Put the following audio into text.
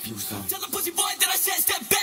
you some. Tell the pussy boy that I said step back.